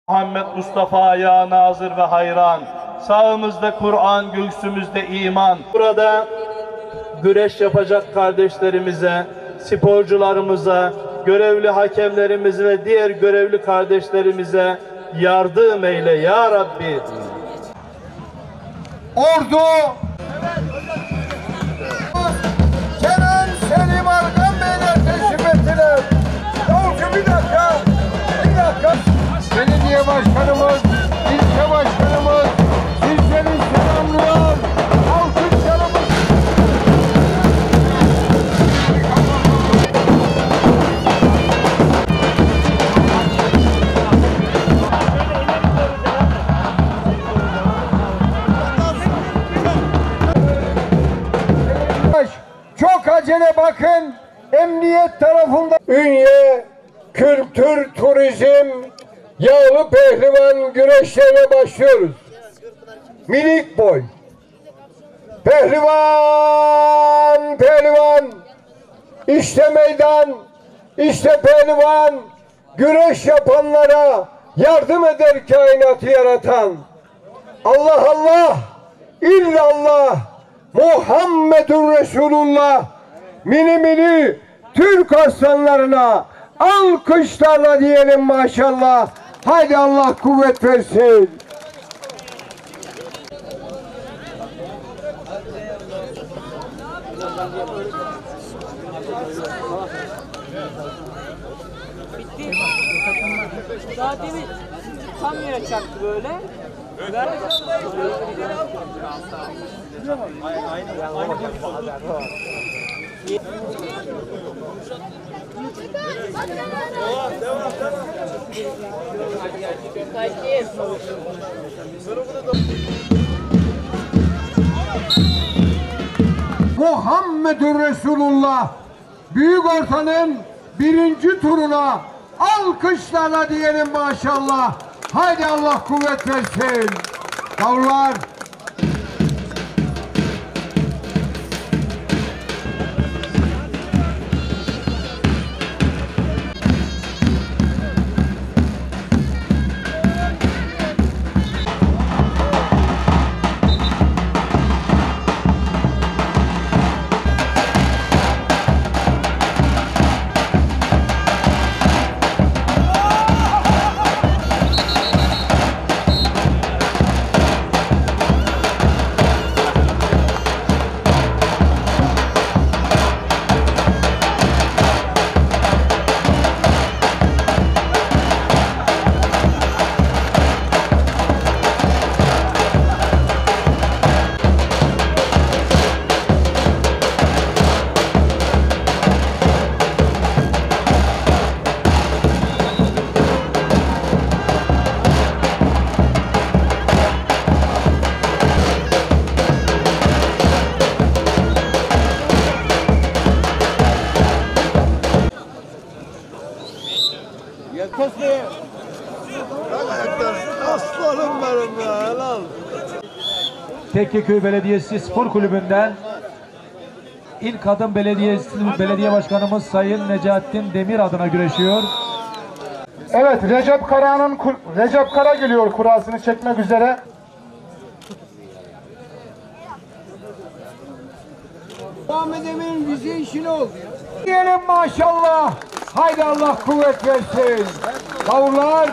Muhammed Mustafa'ya nazır ve hayran. Sağımızda Kur'an, göğsümüzde iman. Burada güreş yapacak kardeşlerimize, sporcularımıza, görevli hakemlerimize ve diğer görevli kardeşlerimize yardım eyle ya Rabbi. Ordu Kenan Selim Argan Beyler teşrif ettiler. Davulcu bir dakika. Belediye başkanımız, ilçe başkanımız, sizleri selamlıyor. Alkışlarımız. Çok acele bakın. Emniyet tarafında Ünye Kültür Turizm Yağlı Pehlivan güreşlerine başlıyoruz. Minik boy. Pehlivan, pehlivan. İşte meydan, işte pehlivan. Güreş yapanlara yardım eder kainatı yaratan. Allah Allah, illallah, Muhammedun Resulullah. Mini mini Türk aslanlarına alkışlarla diyelim maşallah. Haydi Allah kuvvet versin. Daha demin tam yere çaktı böyle. Muhammedun Resulullah büyük ortanın birinci turuna alkışlarla diyelim maşallah. Haydi Allah kuvvet versin. Davullar. Aslanım benim ya, helal. Tekkeköy Belediyesi Spor Kulübü'nden İl Kadın Belediye Başkanımız Sayın Necaettin Demir adına güreşiyor. Evet, Recep Kara geliyor kurasını çekmek üzere. Muhammed Emin'in bize işini oldu. Diyelim maşallah. Haydi Allah kuvvet versin. Davullar.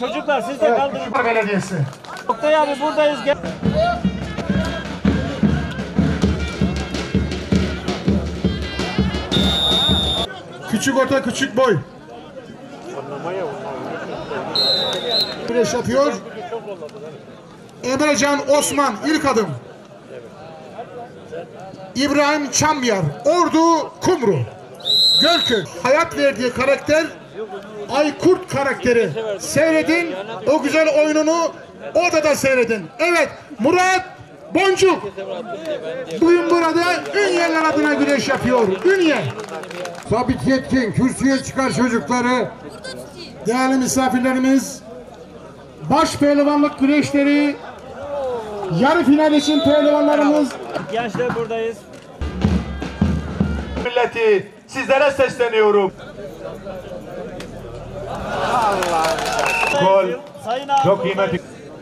Çocuklar siz de kaldırın. Küçükbay Belediyesi. Oktay abi buradayız. Gel. Küçük orta küçük boy. Güreş yapıyor. Emrecan Osman ilk adım. İbrahim Çamyar, Ordu Kumru. Gölköy. Hayat verdiği karakter Aykurt karakteri. Seyredin. O güzel oyununu odada seyredin. Evet, Murat Boncuk. Bugün burada Ünyeler adına güreş yapıyor. Ünye. Sabit Yetkin kürsüye çıkar çocukları. Değerli misafirlerimiz, baş pehlivanlık güreşleri yarı final için pehlivanlarımız. Gençler buradayız. Milleti sizlere sesleniyorum. Gol. Sayın abi. Çok kıymetli.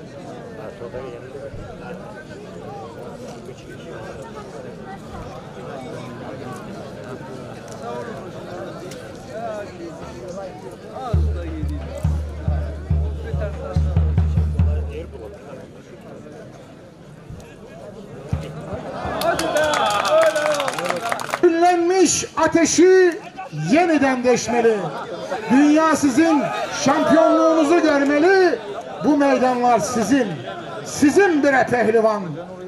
Küllenmiş ateşi yeniden deşmeli. Dünya sizin şampiyonluğunuzu görmeli. Bu meydanlar sizin. Sizin bire pehlivan.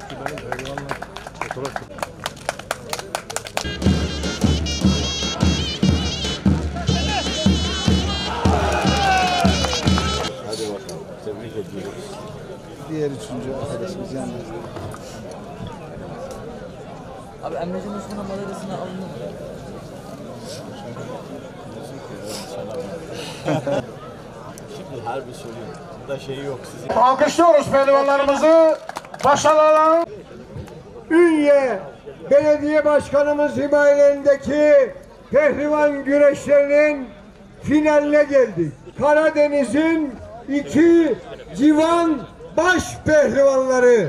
Diğer üçüncü arkadaşımız yanında. Abi Emre'cim Osman'ın madalyasını alınır. Şimdi harbi söylüyorum. Bunda şey yok. Sizin Alkışlıyoruz pehlivanlarımızı. Başarılar. Ünye Belediye Başkanımız himayelerindeki pehlivan güreşlerinin finaline geldik. Karadeniz'in iki civan baş pehlivanları.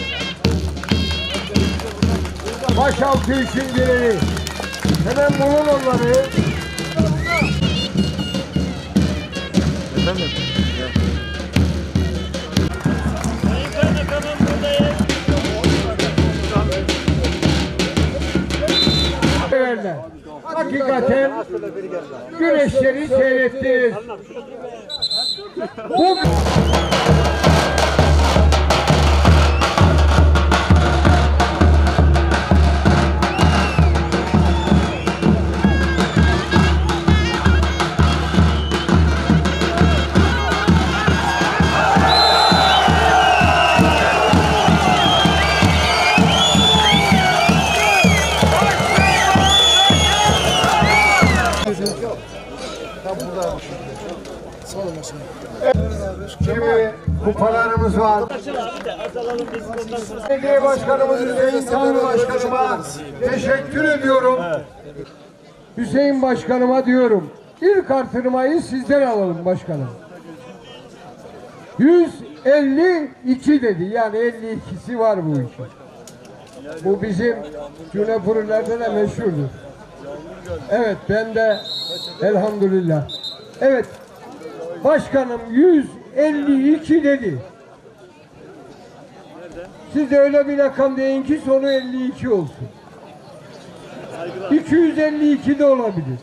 Başaltı için geleni. Hemen bulun onları. Hakikaten güreşleri seyrettiniz. Bu kimi kupalarımız var. Belediye Başkanımız Hüseyin Tanrı Başkanıma teşekkür ediyorum. Hüseyin Başkanıma diyorum. İlk artırmayı sizden alalım başkanım. 152 dedi. Yani 52'si var bu işin. Bu bizim Cüneypur'larda da meşhurdur. Evet, ben de elhamdülillah. Evet, başkanım 152 dedi. Siz de öyle bir rakam deyin ki sonu 52 olsun. 252 de olabilir.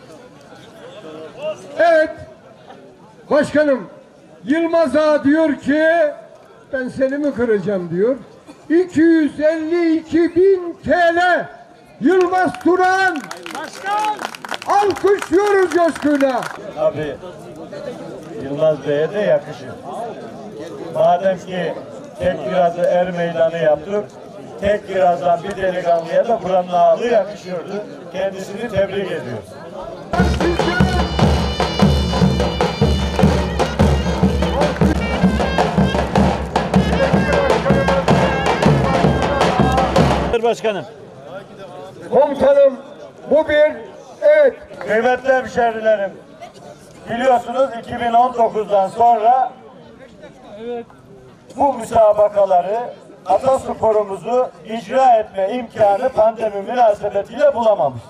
Evet, başkanım Yılmaz Ağa diyor ki ben seni mi kıracağım diyor. 252.000 TL Yılmaz Turan. Başkan. Alkışlıyoruz coşkuyla. Abi Yılmaz Bey'e de yakışır. Madem ki tek birazı er meydanı yaptık, tek birazdan bir delikanlıya da buranın ağırlığı yakışıyordu. Kendisini tebrik ediyoruz. Başkanım. Komutanım bu bir evet. Kıymetli hemşehrilerim, biliyorsunuz 2019'dan sonra bu müsabakaları, atasporumuzu icra etme imkanı pandemi münasebetiyle bulamamıştık.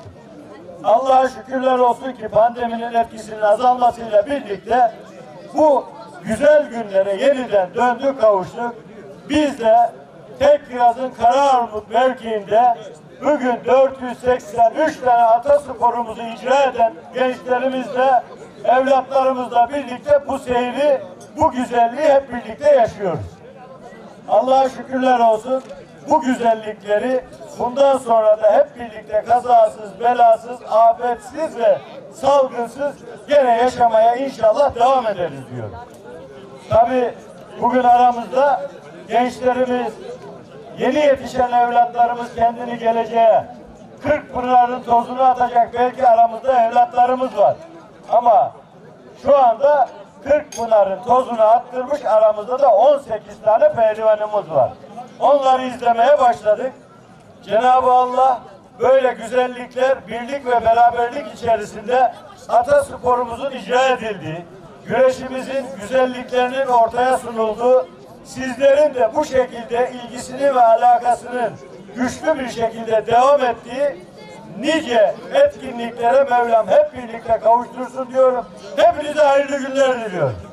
Allah'a şükürler olsun ki pandeminin etkisinin azalmasıyla birlikte bu güzel günlere yeniden döndük, kavuştuk. Biz de Tekkiraz'ın Karaarmut mevkiinde bugün 483 tane atasporumuzu icra eden gençlerimizle, evlatlarımızla birlikte bu seyri, bu güzelliği hep birlikte yaşıyoruz. Allah'a şükürler olsun. Bu güzellikleri bundan sonra da hep birlikte kazasız, belasız, afetsiz ve salgınsız gene yaşamaya inşallah devam ederiz diyorum. Tabii bugün aramızda gençlerimiz, yeni yetişen evlatlarımız kendini geleceğe, Kırkpınar'ın tozunu atacak belki aramızda evlatlarımız var. Ama şu anda Kırkpınar'ın tozunu attırmış aramızda da 18 tane pehlivanımız var. Onları izlemeye başladık. Cenab-ı Allah böyle güzellikler, birlik ve beraberlik içerisinde atasporumuzun icra edildiği, güreşimizin güzelliklerinin ortaya sunulduğu, sizlerin de bu şekilde ilgisini ve alakasının güçlü bir şekilde devam ettiği nice etkinliklere Mevlam hep birlikte kavuştursun diyorum. Hepinize hayırlı günler diliyorum.